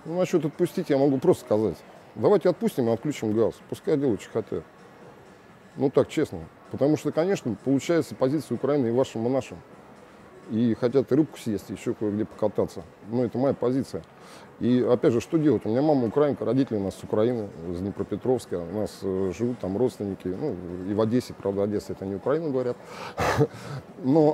Ну, насчет отпустить я могу просто сказать. Давайте отпустим и отключим газ. Пускай делают, что хотят. Ну так, честно. Потому что, конечно, получается позиция Украины и вашим, и нашим. И хотят и рыбку съесть, и еще кое-где покататься. Ну, это моя позиция. И опять же, что делать? У меня мама украинка, родители у нас с Украины, с Днепропетровска. У нас живут там родственники. Ну, и в Одессе, правда, Одесса это не Украина, говорят. Но,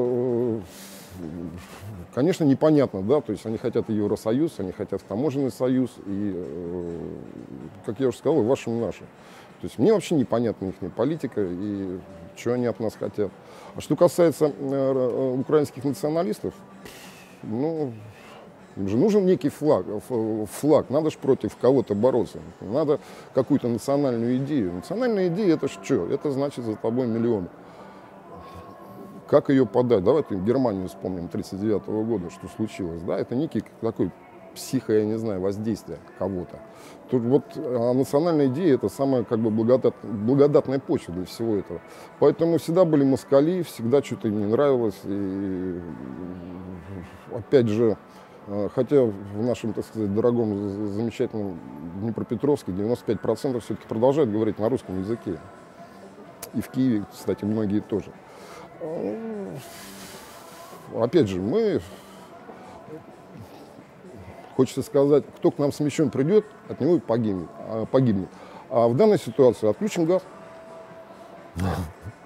конечно, непонятно, да, то есть они хотят и Евросоюз, они хотят таможенный союз, и, как я уже сказал, и вашим, и нашим. То есть мне вообще непонятна их политика и что они от нас хотят. А что касается украинских националистов, ну, им же нужен некий флаг, надо же против кого-то бороться, надо какую-то национальную идею. Национальная идея это что? Это значит за тобой миллион. Как ее подать? Давайте Германию вспомним 1939 года, что случилось. Да? Это некий такой я не знаю, воздействие кого-то. Тут вот национальная идея это самая как бы благодатная почва для всего этого. Поэтому всегда были москали, всегда что-то им не нравилось. И опять же, хотя в нашем, так сказать, дорогом, замечательном Днепропетровске 95% все-таки продолжают говорить на русском языке. И в Киеве, кстати, многие тоже. Опять же, хочется сказать, кто к нам с мечом придет, от него и погибнет. А в данной ситуации отключим газ.